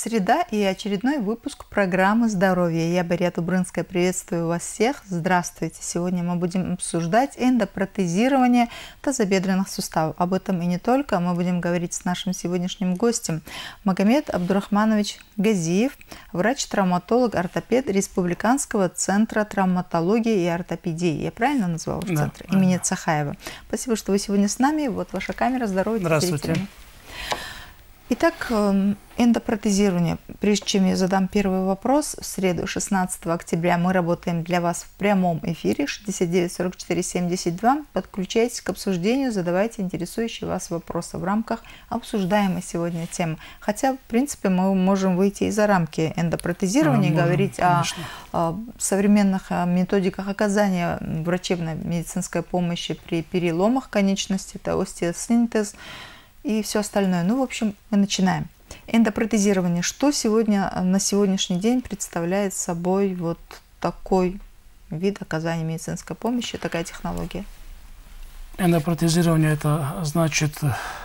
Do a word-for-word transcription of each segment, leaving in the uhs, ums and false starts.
среда и очередной выпуск программы «Здоровье». Я, Бария Тубрынская, приветствую вас всех. Здравствуйте. Сегодня мы будем обсуждать эндопротезирование тазобедренных суставов. Об этом и не только. Мы будем говорить с нашим сегодняшним гостем Магомед Абдурахманович Газиев, врач-травматолог, ортопед Республиканского центра травматологии и ортопедии. Я правильно назвала ваш центр? Да, имени Цахаева. Спасибо, что вы сегодня с нами. Вот ваша камера. Здоровьте. Здравствуйте. Итак, эндопротезирование. Прежде чем я задам первый вопрос, в среду шестнадцатого октября мы работаем для вас в прямом эфире шестьдесят девять сорок четыре семьдесят два. Подключайтесь к обсуждению, задавайте интересующие вас вопросы в рамках обсуждаемой сегодня темы. Хотя, в принципе, мы можем выйти и за рамки эндопротезирования, а, можем, говорить о, о современных методиках оказания врачебно-медицинской помощи при переломах конечностей, это остеосинтез и все остальное. Ну, в общем, мы начинаем. Эндопротезирование. Что сегодня, на сегодняшний день представляет собой вот такой вид оказания медицинской помощи, такая технология? Эндопротезирование – это значит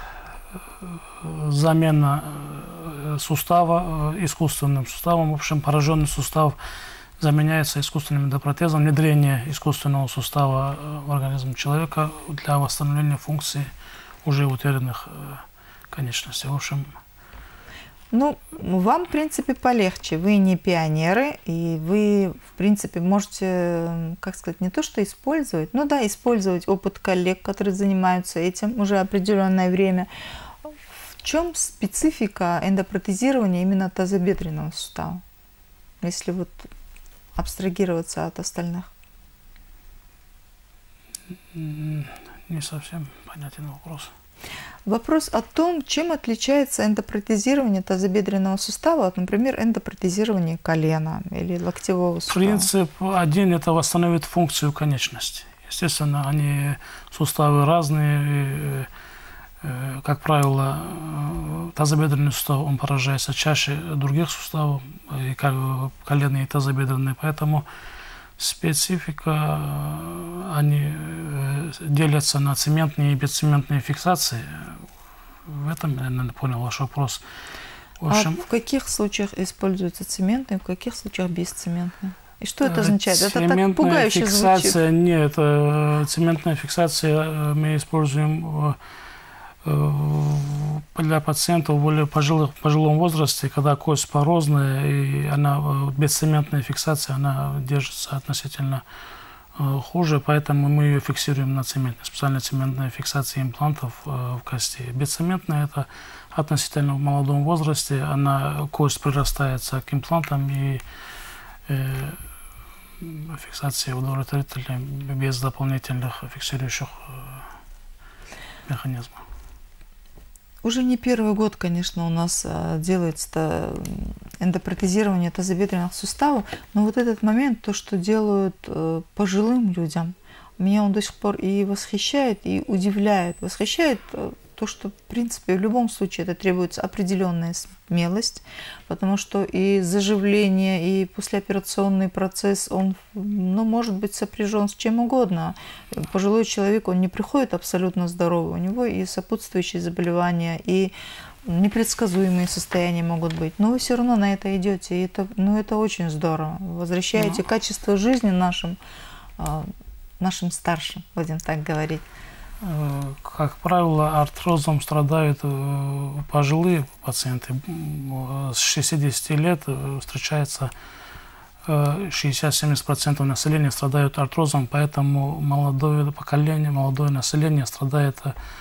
замена сустава искусственным суставом. В общем, пораженный сустав заменяется искусственным эндопротезом, внедрение искусственного сустава в организм человека для восстановления функций уже утерянных конечностей. В общем, ну, вам, в принципе, полегче. Вы не пионеры, и вы, в принципе, можете, как сказать, не то что использовать, ну да, использовать опыт коллег, которые занимаются этим уже определенное время. В чем специфика эндопротезирования именно тазобедренного сустава, если вот абстрагироваться от остальных? Не совсем понятен вопрос. Вопрос о том, чем отличается эндопротезирование тазобедренного сустава от, например, эндопротезирования колена или локтевого сустава. Принцип один – это восстановить функцию конечности. Естественно, они суставы разные. Как правило, тазобедренный сустав он поражается чаще других суставов, и коленные и тазобедренные, поэтому специфика, они делятся на цементные и бесцементные фиксации. В этом, я, наверное, понял ваш вопрос. В общем, а в каких случаях используются цементные, в каких случаях бесцементные? И что это означает? Это так пугающе фиксация, звучит. Нет, цементная фиксация мы используем для пациентов более пожилых, в пожилом возрасте, когда кость порозная, и она, бесцементная фиксация, она держится относительно э, хуже, поэтому мы ее фиксируем на цементе. Специальная цементная фиксация имплантов э, в кости. Бесцементная – это относительно в молодом возрасте, она, кость прирастается к имплантам, и э, фиксация удовлетворительная без дополнительных фиксирующих э, механизмов. Уже не первый год, конечно, у нас делается эндопротезирование тазобедренных суставов, но вот этот момент, то, что делают пожилым людям, меня он до сих пор и восхищает, и удивляет. Восхищает то, что, в принципе, в любом случае это требуется определенная смелость, потому что и заживление, и послеоперационный процесс, он, ну, может быть сопряжен с чем угодно. Пожилой человек, он не приходит абсолютно здоровый, у него и сопутствующие заболевания, и непредсказуемые состояния могут быть, но вы все равно на это идете, и это, ну, это очень здорово. Возвращаете ну. качество жизни нашим, нашим старшим, будем так говорить. Как правило, артрозом страдают пожилые пациенты. С шестидесяти лет встречается шестьдесят-семьдесят процентов населения страдают артрозом, поэтому молодое поколение, молодое население страдает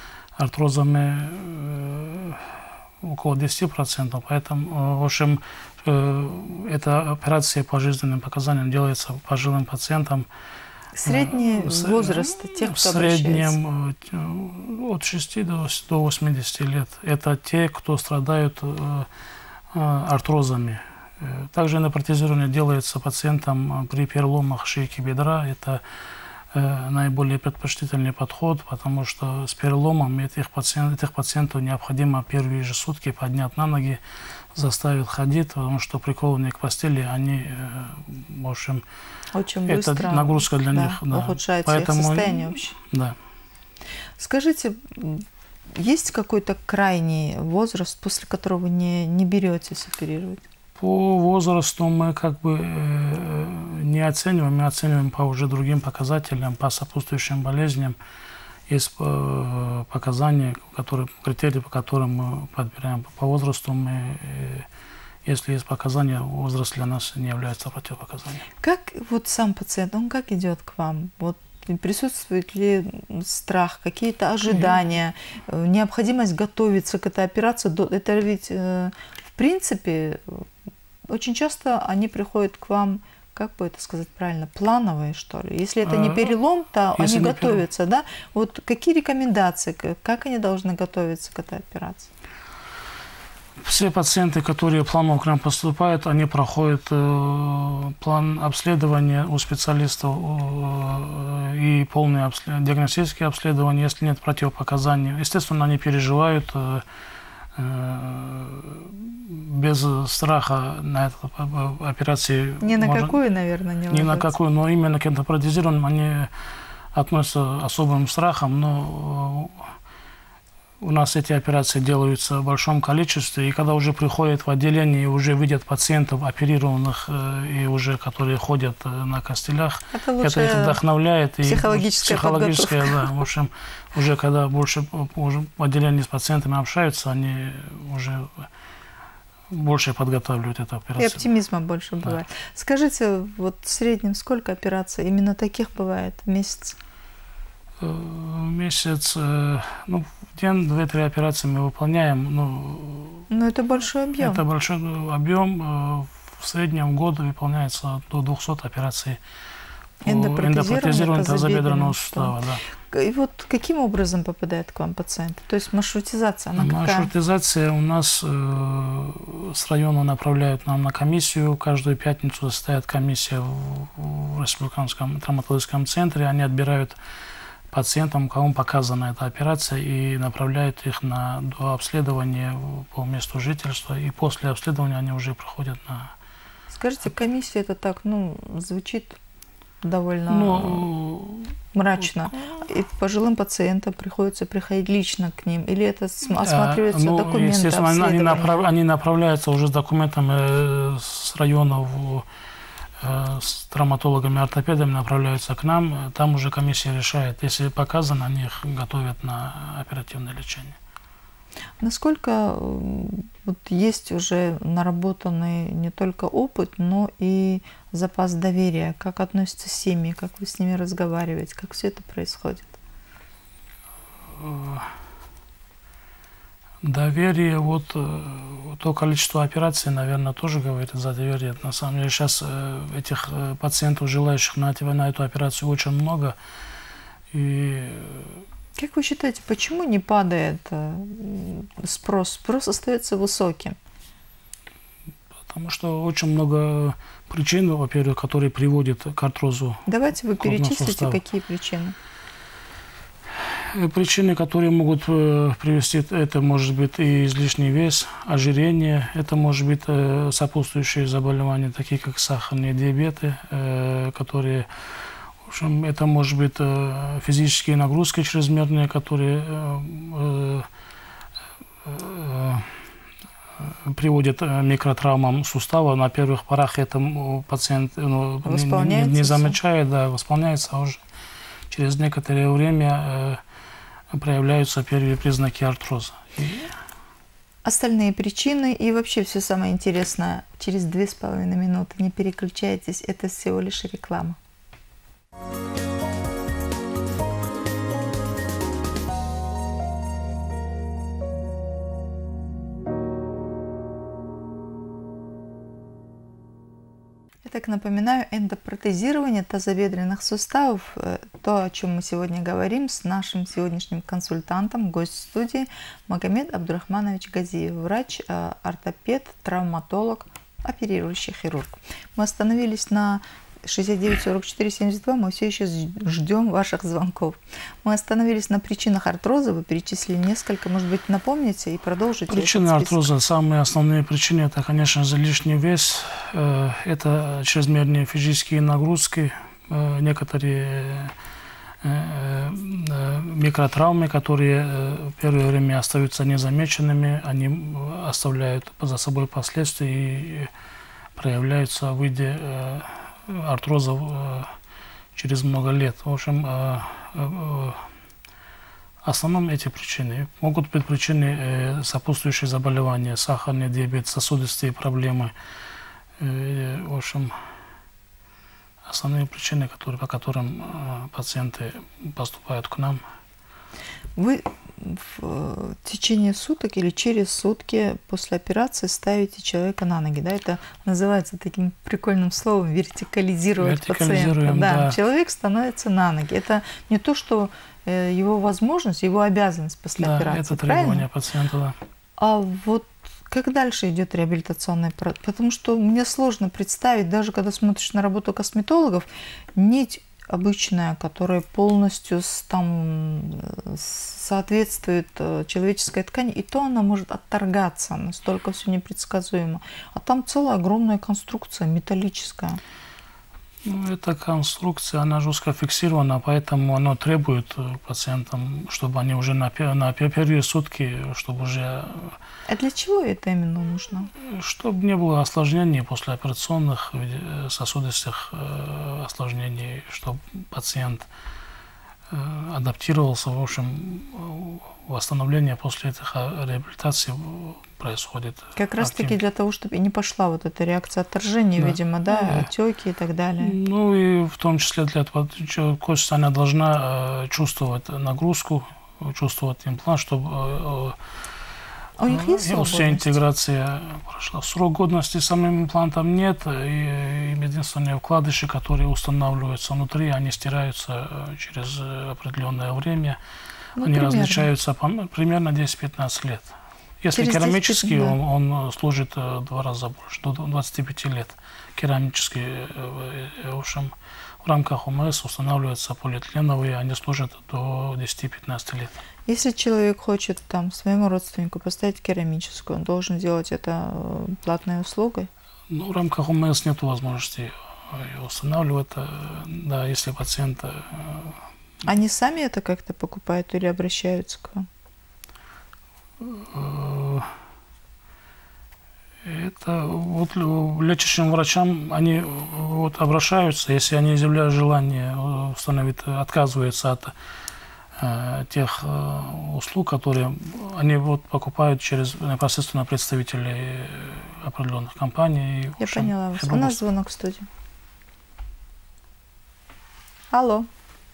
артрозами около десяти процентов. Поэтому, в общем, эта операция по жизненным показаниям делается пожилым пациентам. Средний возраст тех, кто в среднем от шести до восьмидесяти лет. Это те, кто страдают артрозами. Также эндопротезирование делается пациентам при переломах шейки бедра. Это наиболее предпочтительный подход, потому что с переломом этих пациентов, этих пациентов необходимо первые же сутки поднять на ноги, заставить ходить, потому что прикованные к постели, они, в общем, очень это быстро, нагрузка для да, них. Да. Ухудшается Поэтому, их состояние вообще. Да. Скажите, есть какой-то крайний возраст, после которого вы не, не беретесь оперировать? По возрасту мы как бы не оцениваем, мы оцениваем по уже другим показателям, по сопутствующим болезням. Есть показания, которые, критерии, по которым мы подбираем. По возрасту мы, если есть показания, возраст для нас не является противопоказанием. Как вот сам пациент, он как идет к вам? Вот присутствует ли страх, какие-то ожидания, необходимость готовиться к этой операции? Это ведь, в принципе, очень часто они приходят к вам, как бы это сказать правильно, плановые, что ли. Если это не перелом, то Если они готовятся, перелом. Да? Вот какие рекомендации, как они должны готовиться к этой операции? Все пациенты, которые планово к нам поступают, они проходят э, план обследования у специалистов э, и полные обслед... диагностические обследования, если нет противопоказаний. Естественно, они переживают э, э, без страха на эту операцию. Ни на можно... какую, наверное, не Ни на какую, но именно к эндопротезированным они относятся особым страхом, но у нас эти операции делаются в большом количестве, и когда уже приходят в отделение и уже видят пациентов оперированных и уже которые ходят на костылях, это, это их вдохновляет. Психологическая, и психологическая да, в общем, уже когда больше уже в отделении с пациентами общаются, они уже больше подготавливают эту операцию. И оптимизма больше бывает. Да. Скажите, вот в среднем сколько операций именно таких бывает в месяц? В месяц, ну, в день две-три операции мы выполняем. Ну, Но это большой объем. Это большой объем. В среднем в год выполняется до двухсот операций по эндопротезированию тазобедренного сустава. Да. И вот каким образом попадает к вам пациент? То есть маршрутизация, она какая? Маршрутизация у нас э, с района направляют нам на комиссию. Каждую пятницу состоит комиссия в, в Республиканском травматологическом центре. Они отбирают пациентам, кому показана эта операция, и направляют их на обследование по месту жительства. И после обследования они уже проходят на... Скажите, комиссия это так, ну, звучит довольно ну, мрачно. И пожилым пациентам приходится приходить лично к ним? Или это осматриваются ну, документы, естественно, они, направ, они направляются уже с документами с районов, с травматологами, ортопедами направляются к нам. Там уже комиссия решает. Если показано, они их готовят на оперативное лечение. Насколько вот есть уже наработанный не только опыт, но и запас доверия? Как относятся семьи, как вы с ними разговариваете, как все это происходит? Доверие, вот то количество операций, наверное, тоже говорит за доверие. На самом деле сейчас этих пациентов, желающих на, на эту операцию, очень много. И... Как вы считаете, почему не падает спрос? Спрос остается высоким. Потому что очень много причин, во-первых, которые приводят к артрозу. Давайте вы перечислите, какие причины. Причины, которые могут привести, это может быть и излишний вес, ожирение, это может быть сопутствующие заболевания, такие как сахарные диабеты, которые, в общем, это может быть физические нагрузки чрезмерные, которые приводят к микротравмам сустава. На первых порах это пациент ну, не, не замечает, да, восполняется, а уже через некоторое время проявляются первые признаки артроза. Остальные причины и вообще все самое интересное через две с половиной минуты. Не переключайтесь, это всего лишь реклама. Так напоминаю, эндопротезирование тазобедренных суставов, то, о чем мы сегодня говорим с нашим сегодняшним консультантом, гость студии Магомед Абдурахманович Газиев, врач, ортопед, травматолог, оперирующий хирург. Мы остановились на шестьдесят девять сорок четыре семьдесят два, мы все еще ждем ваших звонков. Мы остановились на причинах артроза, вы перечислили несколько, может быть, напомните и продолжите. Причины артроза, самые основные причины, это, конечно же, лишний вес, это чрезмерные физические нагрузки, некоторые микротравмы, которые в первое время остаются незамеченными, они оставляют за собой последствия и проявляются в виде артрозов через много лет. В общем, в основном эти причины. Могут быть причины сопутствующие заболевания, сахарный диабет, сосудистые проблемы. В общем, основные причины, которые, по которым пациенты поступают к нам. Вы в течение суток или через сутки после операции ставите человека на ноги, да? Это называется таким прикольным словом вертикализировать пациента. Да. Да. Человек становится на ноги. Это не то, что его возможность, его обязанность после да, операции. Это требование правильно? пациента, да. А вот как дальше идет реабилитационный процесс? Потому что мне сложно представить, даже когда смотришь на работу косметологов, нить обычная, которая полностью там соответствует человеческой ткани, и то она может отторгаться, настолько все непредсказуемо. А там целая огромная конструкция металлическая. Ну, эта конструкция, она жестко фиксирована, поэтому она требует пациентам, чтобы они уже на, на первые сутки, чтобы уже... А для чего это именно нужно? Чтобы не было осложнений послеоперационных, сосудистых осложнений, чтобы пациент адаптировался, в общем, восстановление после этих реабилитаций происходит. Как раз таки для того, чтобы и не пошла вот эта реакция отторжения, да. видимо, да, отеки и так далее. Ну и в том числе для этого кость, она должна чувствовать нагрузку, чувствовать имплант, чтобы у них есть срок вся интеграция прошла. Срок годности самим имплантом нет, и единственные вкладыши, которые устанавливаются внутри, они стираются через определенное время. Ну, они примерно. различаются примерно десять-пятнадцать лет. Если через керамический, десять, да. он, он служит в два раза больше, до двадцати пяти лет. Керамический, в общем, в рамках ОМС устанавливаются полиэтиленовые, они служат до десяти-пятнадцати лет. Если человек хочет там своему родственнику поставить керамическую, он должен делать это платной услугой? Ну, в рамках ОМС нет возможности ее устанавливать. Да, если пациент... Они сами это как-то покупают или обращаются к вам? Это вот лечащим врачам они вот обращаются, если они изъявляют желание установить, отказываются от э, тех э, услуг, которые они вот покупают через непосредственно представителей определенных компаний. Я общем, поняла вас. У нас звонок в студию. Алло.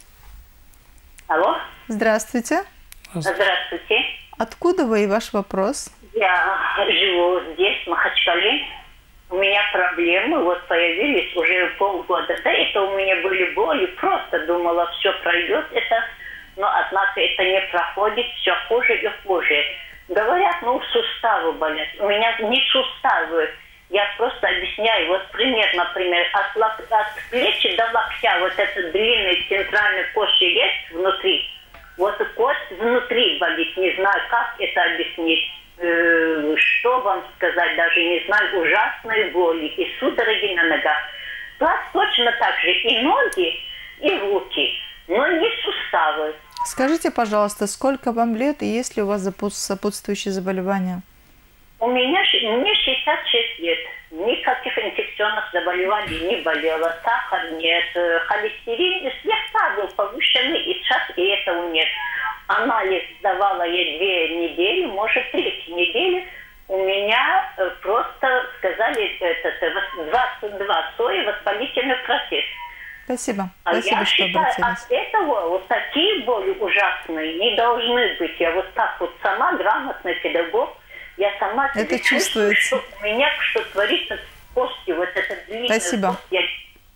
Алло. Здравствуйте. Здравствуйте. Откуда вы и ваш вопрос? Я живу здесь, в Махачкале. У меня проблемы вот появились уже полгода. До этого у меня были боли. Просто думала, все пройдет это. Но, однако, это не проходит. Все хуже и хуже. Говорят, ну, суставы болят. У меня не суставы. Я просто объясняю. Вот пример, например, от, лак... от плечи до локтя вот этот длинный центральный кость есть внутри. Вот кость внутри болит. Не знаю, как это объяснить. Что вам сказать, даже не знаю, ужасные боли и судороги на ногах. Так, точно так же и ноги, и руки, но не суставы. Скажите, пожалуйста, сколько вам лет и есть ли у вас сопутствующие заболевания? У меня, мне шестьдесят шесть лет. Никаких инфекционных заболеваний не болело. Сахар нет, холестерин слегка был повышенный, и сейчас и этого нет. Анализ сдавала я две недели, может, третью неделю. У меня просто сказали, это двадцать два сои, воспалительный процесс. Спасибо. А Спасибо, я что считаю, обратились. от этого вот такие боли ужасные не должны быть. Я вот так вот сама грамотный педагог, я сама это чувствую, что у меня что творится с костью, вот это длинная Спасибо. кость. Я...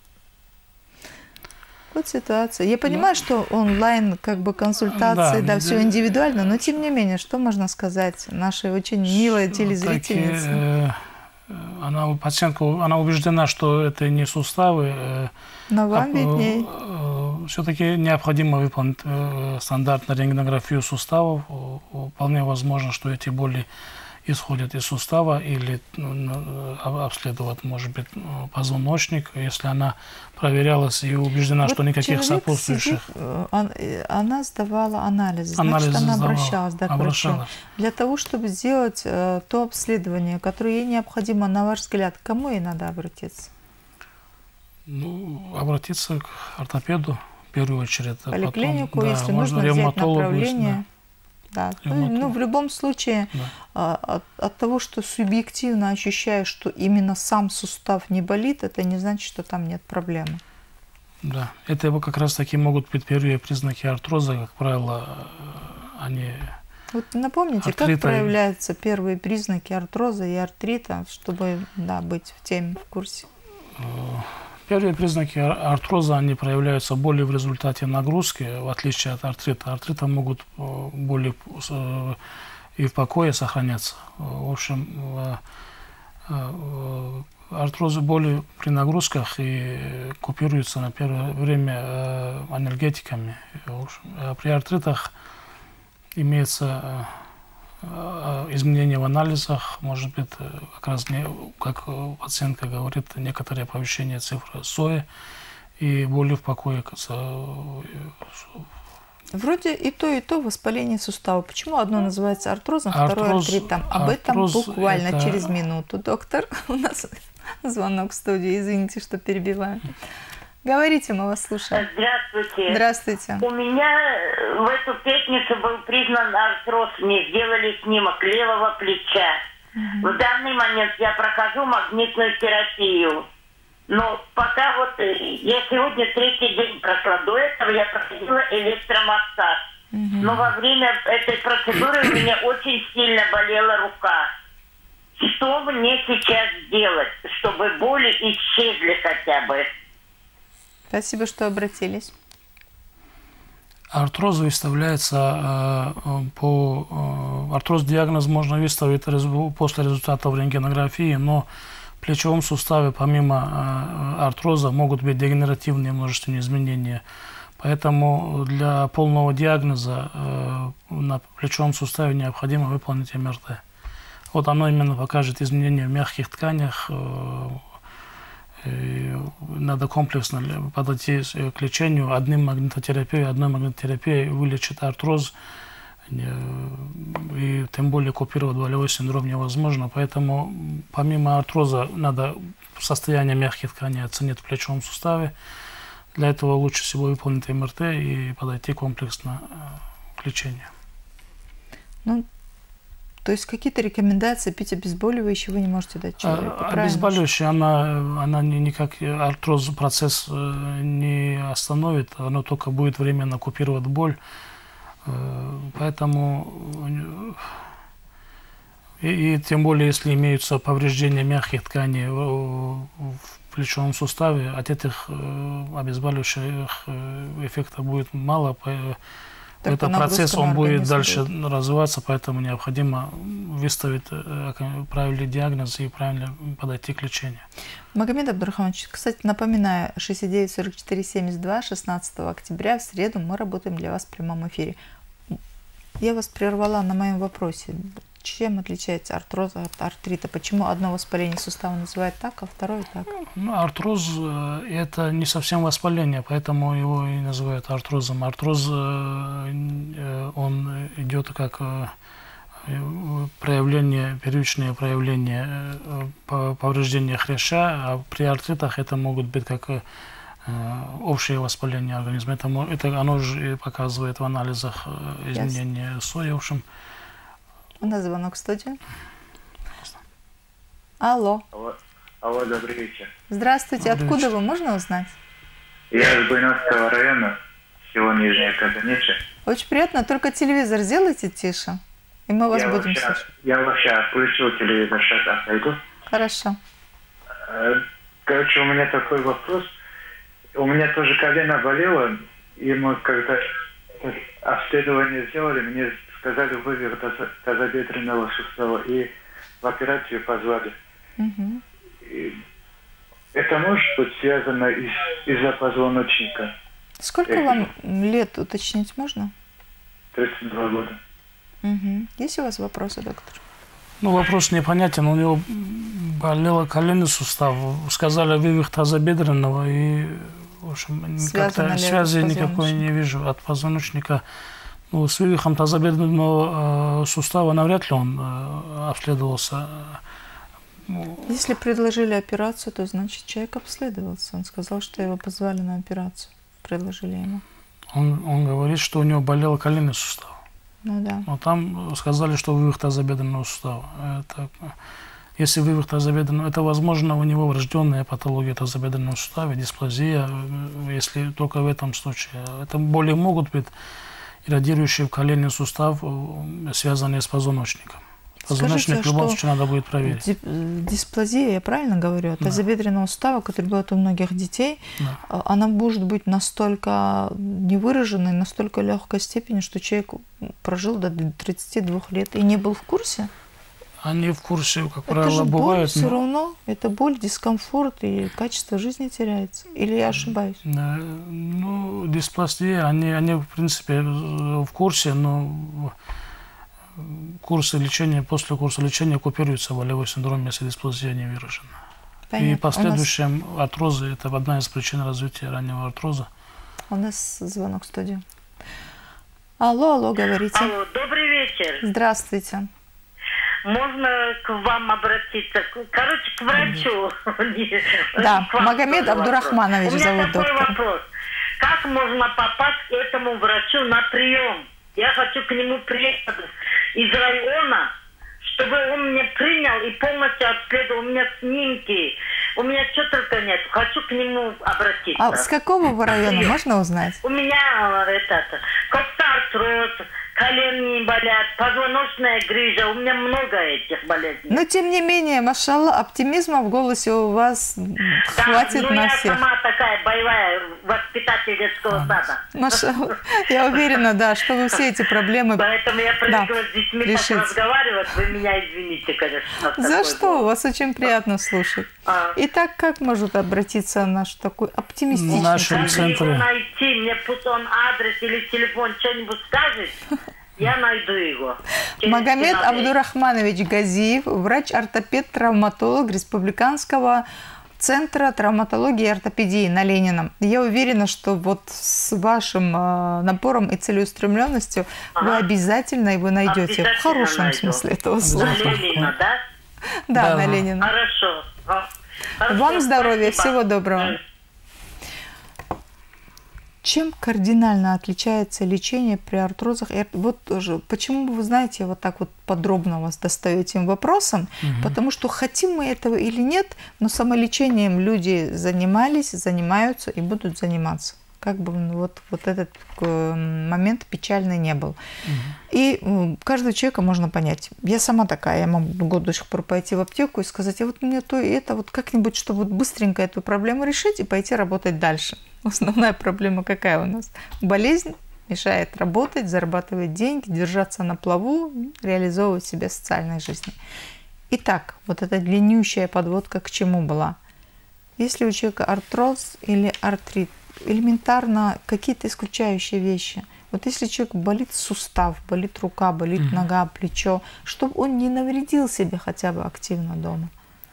Вот ситуация. Я понимаю, да. что онлайн как бы консультации, да, да все индивидуально, но тем не менее, что можно сказать нашей очень милой телезрительнице? Таки, э, она, пациентка, она убеждена, что это не суставы. Э, но вам а, видней. Э, все-таки необходимо выполнить э, стандартную рентгенографию суставов. Вполне возможно, что эти боли исходит из сустава, или ну, обследовать, может быть, позвоночник, если она проверялась и убеждена, вот что никаких сопутствующих. Сидит, она сдавала анализы, анализы значит, она сдавала, обращалась, да, к врачу. Для того, чтобы сделать э, то обследование, которое ей необходимо, на ваш взгляд, к кому ей надо обратиться? Ну, обратиться к ортопеду в первую очередь. В поликлинику, потом, если да, нужно взять направление. Да. Да. Ну, ну, в любом случае, да. от, от того, что субъективно ощущаешь, что именно сам сустав не болит, это не значит, что там нет проблемы. Да, это его как раз таки могут быть первые признаки артроза, как правило, они... Вот напомните, артрита... как проявляются первые признаки артроза и артрита, чтобы, да, быть в теме, в курсе? Первые признаки артроза, они проявляются боли в результате нагрузки, в отличие от артрита. Артрита могут боли и в покое сохраняться. В общем, артрозы, боли при нагрузках и купируются на первое время анальгетиками. В общем, а при артритах имеется изменения в анализах, может быть, как раз, не, как пациентка говорит, некоторые повышения цифры СОЭ и боли в покое. Вроде и то, и то воспаление сустава. Почему одно называется артрозом, Артроз, второе артритом? Об этом буквально это... через минуту. Доктор, у нас звонок в студию, извините, что перебиваю. Говорите, мы вас слушаем. Здравствуйте. Здравствуйте. У меня в эту пятницу был признан артроз. Мне сделали снимок левого плеча. Угу. В данный момент я прохожу магнитную терапию. Но пока вот я сегодня третий день прошла. До этого я проходила электромассаж. Угу. Но во время этой процедуры у меня очень сильно болела рука. Что мне сейчас сделать, чтобы боли исчезли хотя бы? Спасибо, что обратились. Артроз выставляется э, по... Э, артроз диагноз можно выставить резу, после результатов рентгенографии, но в плечевом суставе помимо э, артроза могут быть дегенеративные множественные изменения. Поэтому для полного диагноза э, на плечевом суставе необходимо выполнить эм эр тэ. Вот оно именно покажет изменения в мягких тканях. Э, Надо комплексно подойти к лечению. Одним магнитотерапией, одной магнитотерапией вылечить артроз, и тем более купировать болевой синдром невозможно. Поэтому помимо артроза надо состояние мягких тканей оценить в плечевом суставе. Для этого лучше всего выполнить эм эр тэ и подойти комплексно к лечению. Ну, то есть какие-то рекомендации пить обезболивающие вы не можете дать человеку? А, обезболивающее, она, она никак артроз процесс не остановит, оно только будет временно купировать боль. Поэтому и, и тем более, если имеются повреждения мягких тканей в, в плечевом суставе, от этих обезболивающих эффекта будет мало. Только этот процесс он будет дальше будет. развиваться, поэтому необходимо выставить правильный диагноз и правильно подойти к лечению. Магомед Абдурахманович, кстати, напоминаю, шестьдесят девять сорок четыре семьдесят два, шестнадцатого октября в среду мы работаем для вас в прямом эфире. Я вас прервала на моем вопросе. Чем отличается артроз от артрита? Почему одно воспаление сустава называют так, а второе так? Ну, артроз – это не совсем воспаление, поэтому его и называют артрозом. Артроз, он идет как проявление, первичное проявление повреждения хряща, а при артритах это могут быть как общее воспаление организма. Это, это оно же показывает в анализах изменения СОЭ. В общем, у нас звонок в студию. Алло. Алло, Алло добрый вечер. Здравствуйте. Добрый Откуда вечер. вы? Можно узнать? Я из Буйновского района, село Нижняя Кабаница. Очень приятно. Только телевизор сделайте тише, и мы вас я будем вообще, слушать. Я вообще отключил телевизор, сейчас отойду. Хорошо. Короче, у меня такой вопрос. У меня тоже колено болело, и мы когда обследование сделали, мне сказали вывих тазобедренного сустава и в операцию позвали. Угу. И это может быть связано из, из-за позвоночника. Сколько Я вам лет, уточнить можно? тридцать два года. Угу. Есть у вас вопросы, доктор? Ну, вопрос непонятен. У него болело коленный сустав. Сказали вывих тазобедренного. И, в общем, как-то связи никакой не вижу от позвоночника. Ну, с вывихом тазобедренного э, сустава навряд ли он э, обследовался. Если предложили операцию, то значит человек обследовался. Он сказал, что его позвали на операцию. Предложили ему. Он, он говорит, что у него болел коленный сустав. Ну да. Но там сказали, что вывих тазобедренного сустава. Это, если вывих тазобедренного, это, возможно, у него врожденная патология тазобедренного сустава, дисплазия, если только в этом случае. Это боли могут быть иррадирующие в коленный сустав, связанные с позвоночником. Позвоночник Скажите, в любом случае надо будет проверить. Дисплазия, я правильно говорю, Да. тазобедренного сустава, который бывает у многих детей, Да. она может быть настолько невыраженной, настолько легкой степени, что человек прожил до тридцати двух лет и не был в курсе. Они в курсе, как Это правило, же боль бывают. все равно, это боль, дискомфорт и качество жизни теряется. Или я ошибаюсь? Да, ну, дисплазия, они, они, в принципе, в курсе, но курсы лечения, после курса лечения купируется болевой синдром, если дисплазия не выражена. Понятно. И последующие артрозы – это одна из причин развития раннего артроза. У нас звонок в студию. Алло, алло, говорите. Алло, добрый вечер. Здравствуйте. Можно к вам обратиться? Короче, к врачу. Да, К вам Магомед тоже Абдурахманович вопрос. У меня зовут такой доктор. вопрос. Как можно попасть к этому врачу на прием? Я хочу к нему приехать из района, чтобы он меня принял и полностью обследовал. У меня снимки, у меня что только нет. Хочу к нему обратиться. А с какого вы района, Прием. можно узнать? У меня э, это, костартрос, колени болят, позвоночная грыжа. У меня много этих болезней. Но тем не менее, машалла, оптимизма в голосе у вас Да, хватит ну на я всех. сама такая боевая воспитатель детского сада. Машалла, я уверена, да, что вы все эти проблемы... Поэтому я привыкла с детьми решите. так разговаривать. Вы меня извините, конечно. За такой что? голос. Вас очень приятно слушать. А. Итак, как может обратиться наш такой оптимистичный В нашем человек? Как центре. его найти? Мне пусть он адрес или телефон что-нибудь скажет, я найду его. Через Магомед Синавей. Абдурахманович Газиев, врач-ортопед-травматолог Республиканского центра травматологии и ортопедии на Ленина. Я уверена, что вот с вашим э, напором и целеустремленностью вы Ага. обязательно его найдете. Обязательно В хорошем найду. смысле этого слова. На Ленина, да? Да, Да. на Ленина. Хорошо. А. Хорошо, Вам здоровья, спасибо. всего доброго. Чем кардинально отличается лечение при артрозах? И вот тоже, почему вы знаете, вот так вот подробно вас достаю этим вопросом? Мгм. Потому что хотим мы этого или нет, но самолечением люди занимались, занимаются и будут заниматься. Как бы вот, вот этот э, момент печальный не был. И э, каждого человека можно понять. Я сама такая, я могу до сих пор пойти в аптеку и сказать, а вот мне то и это, вот как-нибудь, чтобы вот быстренько эту проблему решить и пойти работать дальше. Основная проблема какая у нас? Болезнь мешает работать, зарабатывать деньги, держаться на плаву, реализовывать себя в социальной жизни. Итак, вот эта длиннющая подводка к чему была? Если у человека артроз или артрит, элементарно какие-то исключающие вещи. Вот если человек болит сустав, болит рука, болит Мгм. нога, плечо, чтобы он не навредил себе хотя бы активно дома.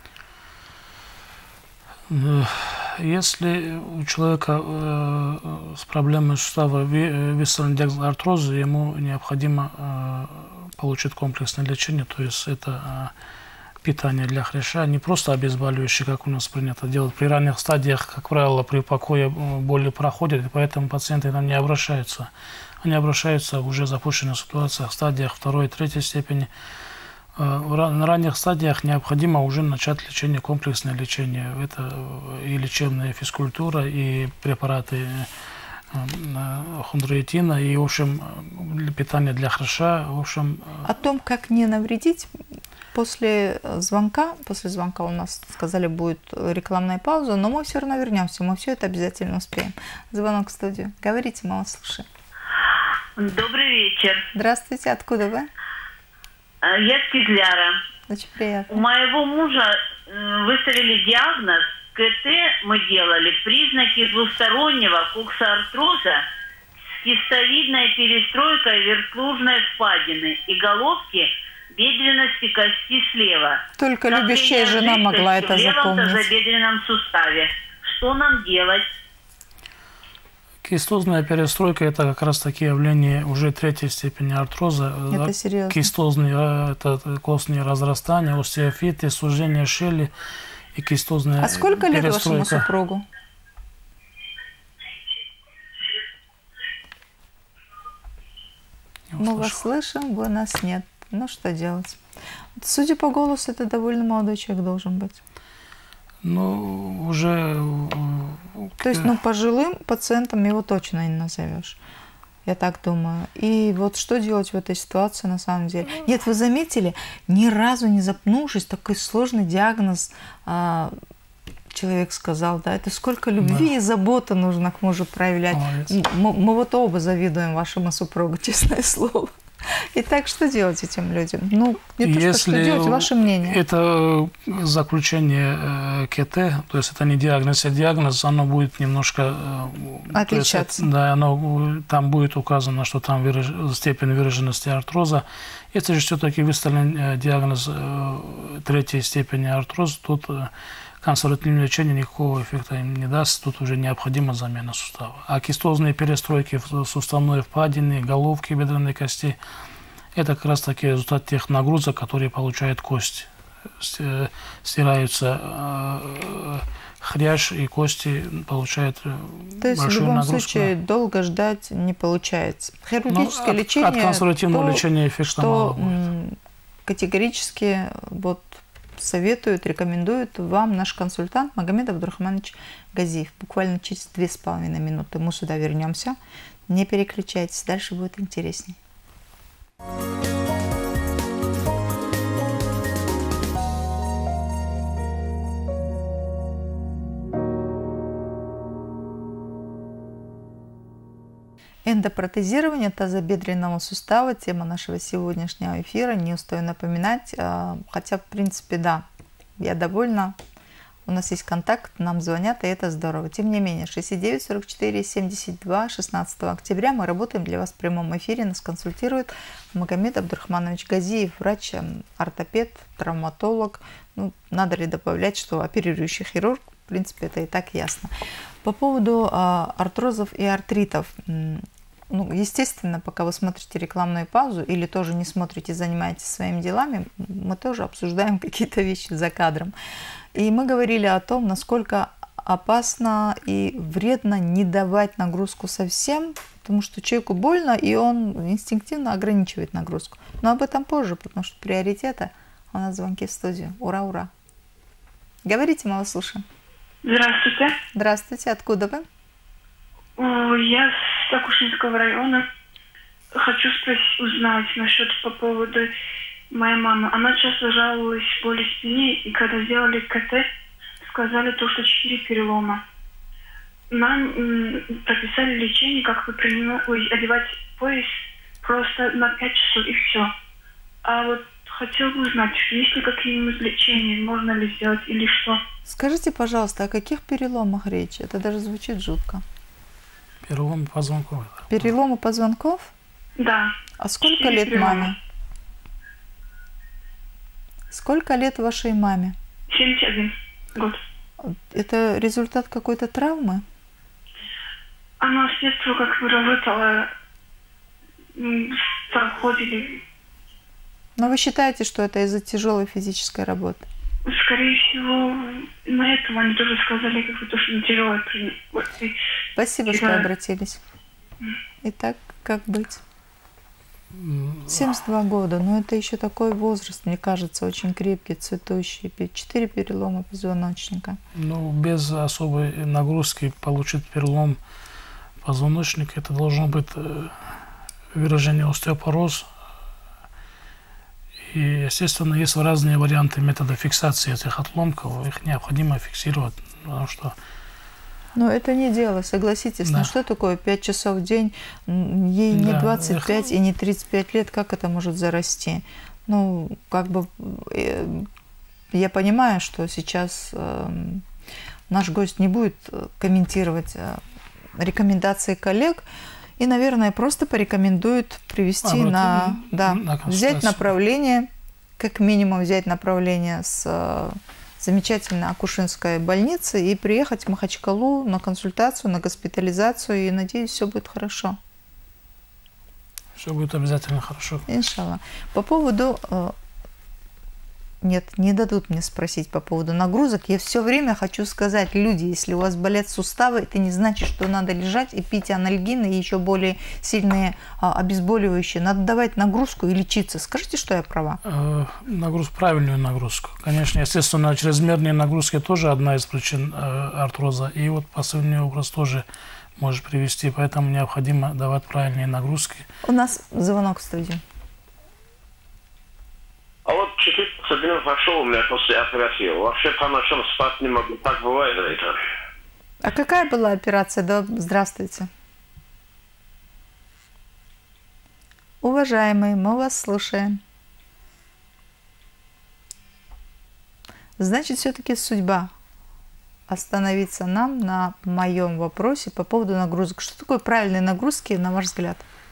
Если у человека э, с проблемой сустава висцеральный диагноз артроза, ему необходимо э, получить комплексное лечение, то есть это э, питание для хряща, не просто обезболивающее, как у нас принято делать. При ранних стадиях, как правило, при покое боли проходят, и поэтому пациенты к нам не обращаются. Они обращаются в уже запущенных ситуациях, в стадиях второй, третьей степени. На ранних стадиях необходимо уже начать лечение, комплексное лечение. Это и лечебная физкультура, и препараты хондроитина, и, в общем, питание для хряща. В общем, О том, как не навредить, после звонка, после звонка у нас сказали, будет рекламная пауза, но мы все равно вернемся, мы все это обязательно успеем. Звонок в студию. Говорите, мы вас слушаем. Добрый вечер. Здравствуйте, откуда вы? Я с Кизляра. Очень У приятно. моего мужа э, выставили диагноз, КТ мы делали, признаки двустороннего коксартроза с кистовидной перестройкой верхлужной впадины и головки бедренности кости слева. Только любящая жена могла это запомнить. В левом тазобедренном суставе. Что нам делать? Кистозная перестройка – это как раз таки явление уже третьей степени артроза. Это серьезно. Кистозные, это костные разрастания, остеофиты, сужение щели и кистозная перестройка. А сколько лет перестройка. вашему супругу? Мы вас слышим, вы нас нет. Ну, что делать? Судя по голосу, это довольно молодой человек должен быть. Ну, уже... То есть, ну, пожилым пациентом его точно не назовешь. Я так думаю. И вот что делать в этой ситуации на самом деле? Нет, вы заметили, ни разу не запнувшись, такой сложный диагноз а, человек сказал, да, это сколько любви да. и заботы нужно к мужу проявлять. Мы, мы вот оба завидуем вашему супругу, честное слово. Итак, что делать этим людям? Ну, не то, что, что делать, ваше мнение. Это заключение КТ, то есть это не диагноз, а диагноз, оно будет немножко... Отличаться. Есть, да, оно, там будет указано, что там выраж... степень выраженности артроза. Если же все-таки выставлен диагноз третьей степени артроза, тут консервативное лечение никакого эффекта им не даст, тут уже необходима замена сустава. А кистозные перестройки в суставной впадины, головки бедренной кости – это как раз таки результат тех нагрузок, которые получает кость. Стираются хрящ, и кости получают большую нагрузку. То есть в любом нагрузку. случае долго ждать не получается. Хирургическое ну, лечение… От консервативного то, лечения эффекта что мало будет. Категорически вот советует, рекомендует вам наш консультант Магомед Абдурахманович Газиев. Буквально через две с половиной минуты мы сюда вернемся. Не переключайтесь, дальше будет интересней. Эндопротезирование тазобедренного сустава – тема нашего сегодняшнего эфира. Не устаю напоминать, хотя, в принципе, да, я довольна. У нас есть контакт, нам звонят, и это здорово. Тем не менее, шестьдесят девять сорок четыре семьдесят два шестнадцатого октября мы работаем для вас в прямом эфире. Нас консультирует Магомед Абдурахманович Газиев, врач, ортопед, травматолог. Ну, надо ли добавлять, что оперирующий хирург? В принципе, это и так ясно. По поводу а, артрозов и артритов. Ну, естественно, пока вы смотрите рекламную паузу или тоже не смотрите, занимаетесь своими делами, мы тоже обсуждаем какие-то вещи за кадром. И мы говорили о том, насколько опасно и вредно не давать нагрузку совсем, потому что человеку больно, и он инстинктивно ограничивает нагрузку. Но об этом позже, потому что приоритеты у нас звонки в студию. Ура, ура! Говорите, мы вас слушаем. Здравствуйте. Здравствуйте. Откуда вы? Я с Акушинского района. Хочу спросить, узнать насчет по поводу моей мамы. Она часто жаловалась в боли в спине, и когда сделали КТ, сказали то, что четыре перелома. Нам м, прописали лечение, как вы принимаете, одевать пояс просто на пять часов и все. А вот хотела бы узнать, есть ли какие-нибудь лечения, можно ли сделать или что. Скажите, пожалуйста, о каких переломах речь? Это даже звучит жутко. Переломы позвонков. Переломы позвонков? Да. А сколько лет перелома. маме? Сколько лет вашей маме? семьдесят один год. Это результат какой-то травмы? Она с детства как бы работала в совхозе. Но вы считаете, что это из-за тяжелой физической работы? Скорее всего, на этом они тоже сказали, как бы то, что тяжелое. Спасибо, что обратились. Итак, как быть? семьдесят два года, но это еще такой возраст, мне кажется, очень крепкий, цветущий. Четыре перелома позвоночника. Ну, без особой нагрузки получить перелом позвоночника, это должно быть выражение остеопороз. И, естественно, есть разные варианты метода фиксации этих отломков, их необходимо фиксировать, потому что... Но это не дело, согласитесь. Да. Ну что такое пять часов в день? Ей не да. двадцать пять и не тридцать пять лет, как это может зарасти? Ну, как бы, я понимаю, что сейчас э, наш гость не будет комментировать э, рекомендации коллег, и, наверное, просто порекомендует привести на, да, на взять направление как минимум взять направление с замечательной Акушинской больницы и приехать в Махачкалу на консультацию, на госпитализацию, и, надеюсь, все будет хорошо. Все будет обязательно хорошо. Иншалла. По поводу... Нет, не дадут мне спросить по поводу нагрузок. Я все время хочу сказать, люди, если у вас болят суставы, это не значит, что надо лежать и пить анальгины и еще более сильные а, обезболивающие. Надо давать нагрузку и лечиться. Скажите, что я права? Э, нагрузку, правильную нагрузку. Конечно, естественно, чрезмерные нагрузки тоже одна из причин э, артроза. И вот пассивный образ тоже может привести. Поэтому необходимо давать правильные нагрузки. У нас звонок в студию. А вот четырнадцать дней прошло у меня после операции. Вообще по ночам спать не могу. Так бывает это. А какая была операция? Да, здравствуйте. Уважаемый, мы вас слушаем. Значит, все-таки судьба остановиться нам на моем вопросе по поводу нагрузок. Что такое правильные нагрузки, на ваш взгляд?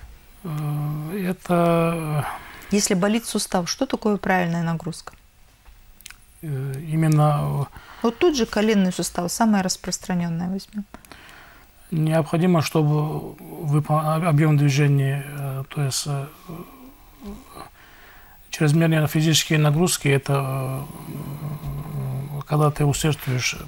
Это... Если болит сустав, что такое правильная нагрузка? Именно... Вот тут же коленный сустав, самое распространенное возьмем. Необходимо, чтобы объем движения, то есть чрезмерные физические нагрузки, это когда ты усердствуешь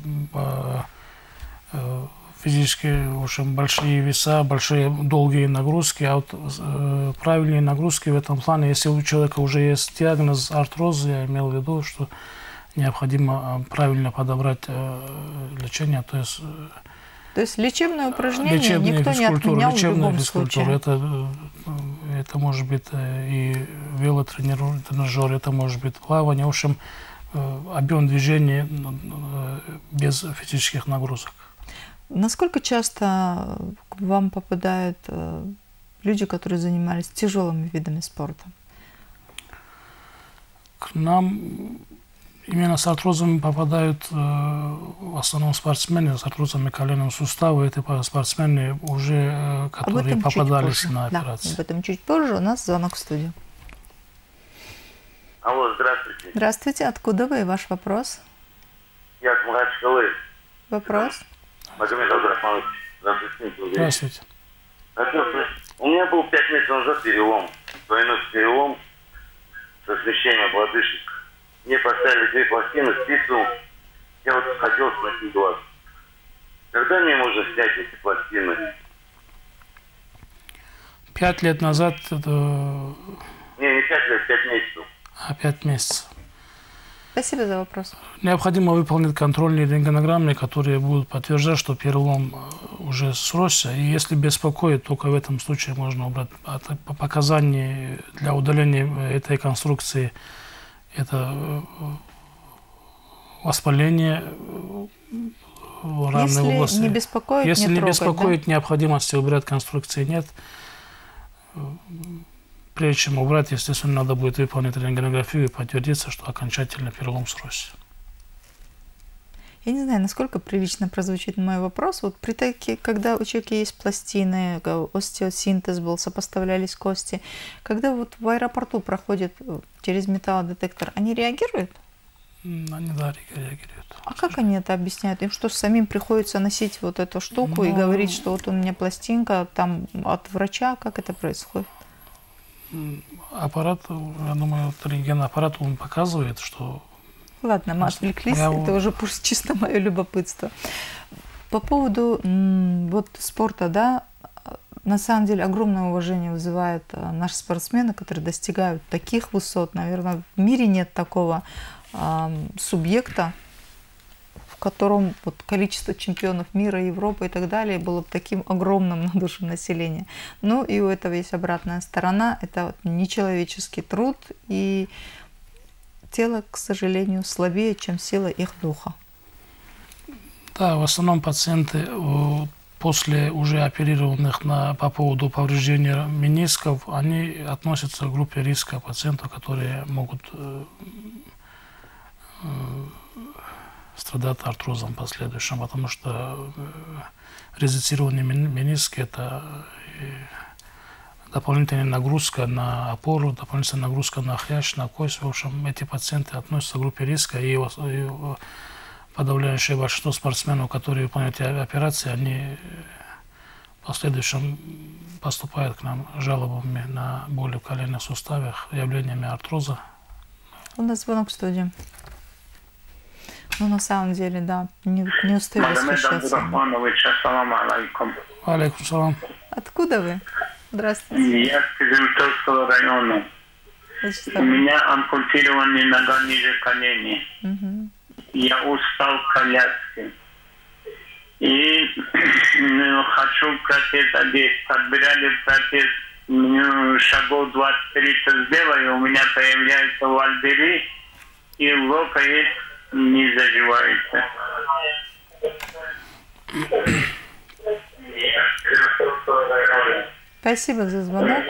физически очень большие веса, большие долгие нагрузки, а вот э, правильные нагрузки в этом плане, если у человека уже есть диагноз артроза, я имел в виду, что необходимо правильно подобрать э, лечение, то есть... Э, то есть лечебное упражнение лечебная никто не отменял в любом случае? Это, это может быть и велотренажер, это может быть плавание, в общем, э, объем движения э, без физических нагрузок. Насколько часто к вам попадают э, люди, которые занимались тяжелыми видами спорта? К нам именно с артрозами попадают э, в основном спортсмены с артрозами коленного сустава. Это спортсмены уже, э, которые попадались на операции. Да, об этом чуть позже. У нас звонок в студию. Алло, здравствуйте. Здравствуйте. Откуда вы? Ваш вопрос? Я с Махачкалы. Вопрос? Магомед Абдрахманович, здравствуйте. Здравствуйте. У меня был пять месяцев назад перелом, двойной перелом со смещением лодыжек. Мне поставили две пластины, спицу. Я вот хотел сносить глаз. Когда мне можно снять эти пластины? Пять лет назад это... Не, не пять лет, пять месяцев. А, пять месяцев. Спасибо за вопрос. Необходимо выполнить контрольные рентгенограммы, которые будут подтверждать, что перелом уже сросся. И если беспокоит, только в этом случае можно убрать. По показаниям для удаления этой конструкции это воспаление в ранной области. Если не беспокоит, если не не трогать, беспокоит, да? Необходимости убирать конструкции нет. Прежде чем убрать, естественно, надо будет выполнить рентгенографию и подтвердиться, что окончательно перелом сросся. Я не знаю, насколько прилично прозвучит мой вопрос. Вот при таке, когда у человека есть пластины, остеосинтез был, сопоставлялись кости, когда вот в аэропорту проходят через металлодетектор, они реагируют? Они, да, реагируют. А как они это объясняют? Им что, самим приходится носить вот эту штуку Но... и говорить, что вот у меня пластинка там от врача? Как это происходит? Аппарат, я думаю, рентген-аппарат, он показывает, что... Ладно, мы отвлеклись, я... это уже чисто мое любопытство. По поводу вот спорта, да, на самом деле огромное уважение вызывают наши спортсмены, которые достигают таких высот. Наверное, в мире нет такого э, субъекта, в котором вот количество чемпионов мира, Европы и так далее было бы таким огромным на душу населения. Ну и у этого есть обратная сторона. Это вот нечеловеческий труд, и тело, к сожалению, слабее, чем сила их духа. Да, в основном пациенты после уже оперированных на, по поводу повреждения менисков, они относятся к группе риска пациентов, которые могут э, э, страдать артрозом в последующем, потому что э, резицированные мениски – это э, дополнительная нагрузка на опору, дополнительная нагрузка на хрящ, на кость. В общем, эти пациенты относятся к группе риска, и, и подавляющее большинство спортсменов, которые выполняют операции, они в последующем поступают к нам с жалобами на боли в коленных суставах, явлениями артроза. У нас звонок в студию. Ну, на самом деле, да, не, не устаю восхищаться. Алейкум салам. Откуда вы? Здравствуйте. Я с Кизилтовского района. У меня ампутированная нога ниже колени. Угу. Я устал в коляске. И ну, хочу протез одеть. Подбирали протез, ну, шагов двадцать-тридцать сделаю, у меня появляется вальдери, и локоть не заживается. Спасибо за звонок.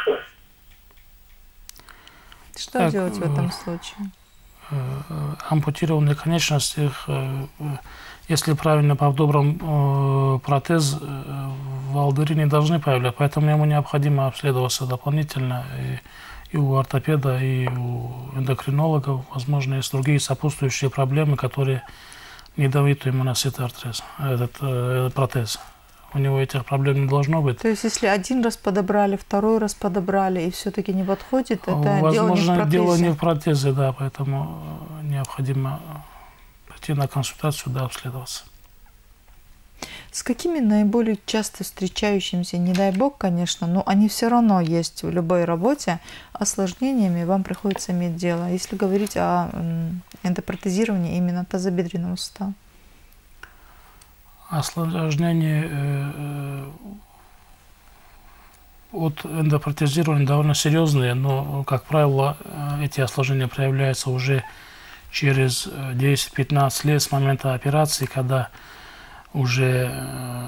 Что так, делать в этом случае? Ампутированные конечности, если правильно, по-доброму, протез в валдыре не должны появляться, поэтому ему необходимо обследоваться дополнительно и, и у ортопеда, и у эндокринологов. Возможно, есть другие сопутствующие проблемы, которые не дают ему носить артрез, этот, этот протез. У него этих проблем не должно быть. То есть, если один раз подобрали, второй раз подобрали, и все-таки не подходит, это возможно, дело не в протезе? дело не в протезе, да, поэтому необходимо прийти на консультацию, да, обследоваться. С какими наиболее часто встречающимися, не дай бог, конечно, но они все равно есть в любой работе, осложнениями вам приходится иметь дело, если говорить о эндопротезировании именно тазобедренного сустава? Осложнения э, от эндопротезирования довольно серьезные, но, как правило, эти осложнения проявляются уже через десять-пятнадцать лет с момента операции, когда уже э,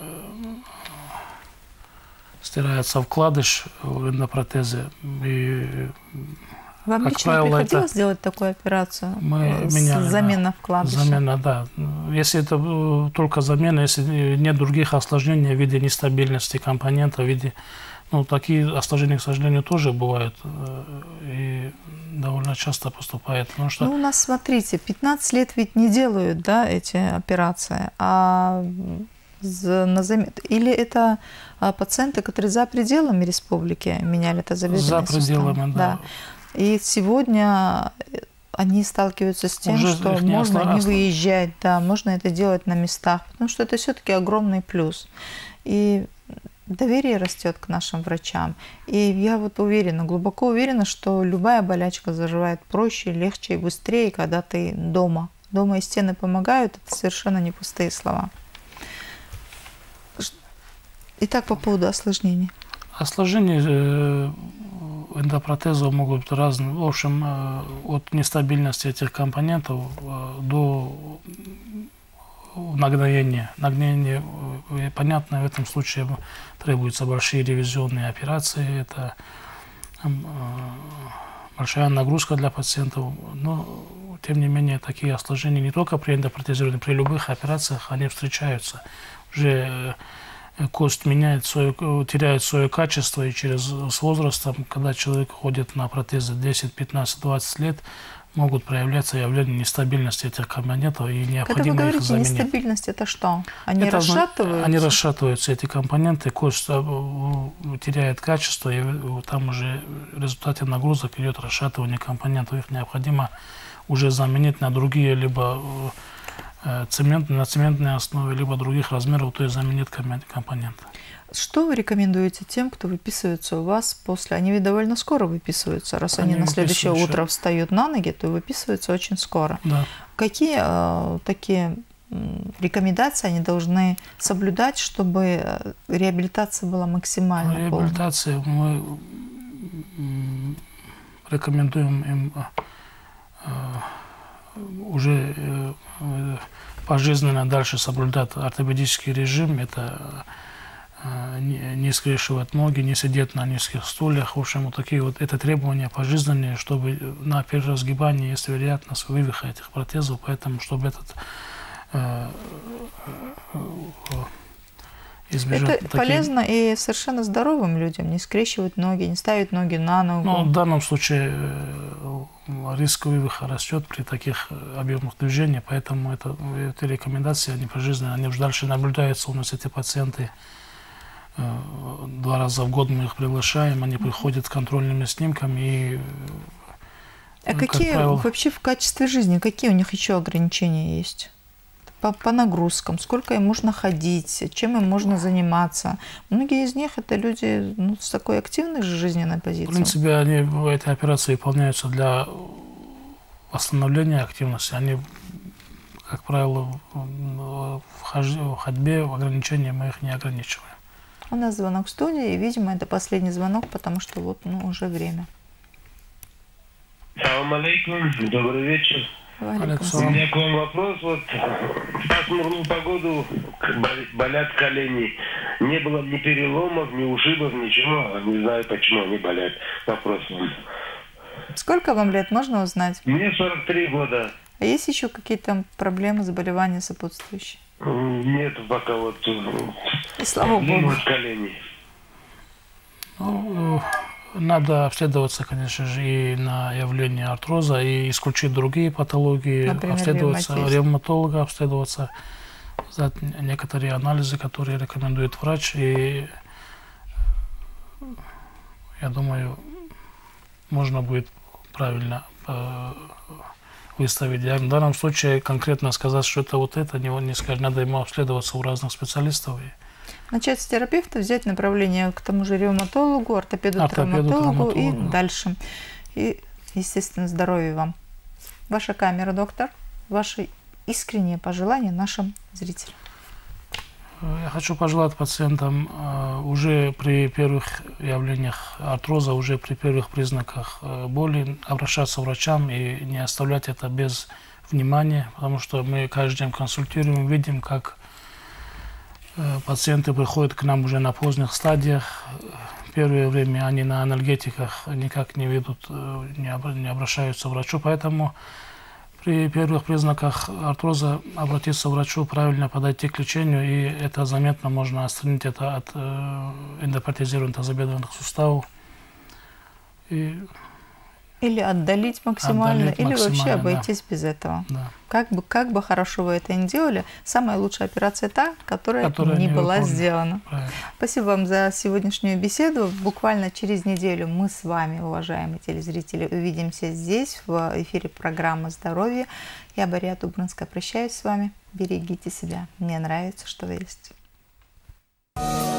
стирается вкладыш в эндопротезе. И, вам как лично правило, приходилось это сделать такую операцию? Мы с меняли, замена да. вкладыша? Замена, да. Если это только замена, если нет других осложнений в виде нестабильности компонента, в виде... Ну, такие осложнения, к сожалению, тоже бывают. И довольно часто поступает. Потому что... Ну, у нас, смотрите, пятнадцать лет ведь не делают, да, эти операции. А на замен... Или это пациенты, которые за пределами республики меняли тазобедренный сустав? За пределами, да. да. И сегодня они сталкиваются с тем, уже что не можно осталось. не выезжать, да, можно это делать на местах, потому что это все-таки огромный плюс. И доверие растет к нашим врачам. И я вот уверена, глубоко уверена, что любая болячка заживает проще, легче и быстрее, когда ты дома. Дома и стены помогают, это совершенно не пустые слова. Итак, по поводу осложнений. Осложнения эндопротеза могут быть разные. В общем, от нестабильности этих компонентов до нагноения. Нагноение, понятно, в этом случае требуются большие ревизионные операции. Это большая нагрузка для пациентов. Но, тем не менее, такие осложнения не только при эндопротезировании, при любых операциях они встречаются. Уже кость меняет свое, теряет свое качество, и через, с возрастом, когда человек ходит на протезы десять, пятнадцать, двадцать лет, могут проявляться явления нестабильности этих компонентов, и необходимо Когда вы говорите их заменить. Нестабильность, это что? Они это, расшатываются? Они расшатываются, эти компоненты, кость теряет качество, и там уже в результате нагрузок идет расшатывание компонентов. Их необходимо уже заменить на другие, либо цемент, на цементной основе, либо других размеров, то есть заменить компоненты. Что вы рекомендуете тем, кто выписывается у вас после... Они ведь довольно скоро выписываются. Раз они, они на следующее утро встают на ноги, то выписываются очень скоро. Да. Какие э, такие рекомендации они должны соблюдать, чтобы реабилитация была максимально полной? Реабилитация мы рекомендуем им э, уже э, пожизненно дальше соблюдать ортопедический режим. Это не, не скрещивать ноги, не сидеть на низких стульях. В общем, вот такие вот это требования пожизненные, чтобы на переразгибании есть вероятность вывиха этих протезов, поэтому чтобы этот э, э, избежать. Это таких... полезно и совершенно здоровым людям, не скрещивать ноги, не ставить ноги на ногу. Ну, в данном случае риск вывиха растет при таких объемах движения, поэтому это, эти рекомендации, они пожизненные, они уже дальше наблюдаются. У нас эти пациенты два раза в год мы их приглашаем, они приходят с контрольными снимками. И, а какие правило... вообще в качестве жизни, какие у них еще ограничения есть? По, по нагрузкам, сколько им можно ходить, чем им можно заниматься. Многие из них это люди ну, с такой активной жизненной позицией. В принципе, они, эти операции выполняются для восстановления активности. Они, как правило, в ходьбе, в ограничении мы их не ограничиваем. У нас звонок в студии, и, видимо, это последний звонок, потому что вот ну, уже время. Салам алейкум, добрый вечер. У меня к вам вопрос. Вот в пасмурную погоду болят колени. Не было ни переломов, ни ушибов, ничего. Не знаю, почему они болят. Вопрос вам. Сколько вам лет, можно узнать? Мне сорок три года. А есть еще какие-то проблемы, заболевания сопутствующие? Нет, пока вот. И слава Богу. Колени. Ну, надо обследоваться, конечно же, и на явление артроза, и исключить другие патологии, например, обследоваться ревматизм. ревматолога, обследоваться, сдать некоторые анализы, которые рекомендует врач. И я думаю, можно будет правильно э, выставить диагноз. В данном случае конкретно сказать, что это вот это, не, не скажешь, надо ему обследоваться у разных специалистов. Начать с терапевта, взять направление к тому же ревматологу, ортопеду-травматологу и дальше. И, естественно, здоровья вам. Ваша камера, доктор. Ваши искренние пожелания нашим зрителям. Я хочу пожелать пациентам уже при первых явлениях артроза, уже при первых признаках боли обращаться к врачам и не оставлять это без внимания, потому что мы каждый день консультируем, видим, как пациенты приходят к нам уже на поздних стадиях. В первое время они на анальгетиках никак не ведут, не обращаются к врачу, поэтому при первых признаках артроза обратиться к врачу, правильно подойти к лечению, и это заметно можно отстранить это от эндопротезированных тазобедренных суставов. И или отдалить максимально, отдалить или максимально, вообще обойтись да. без этого. Да. Как бы, как бы хорошо вы это ни делали, самая лучшая операция та, которая, которая не, не была выполнена. сделана. Правильно. Спасибо вам за сегодняшнюю беседу. Буквально через неделю мы с вами, уважаемые телезрители, увидимся здесь, в эфире программы «Здоровье». Я, Бария Дубринская, прощаюсь с вами. Берегите себя. Мне нравится, что вы есть.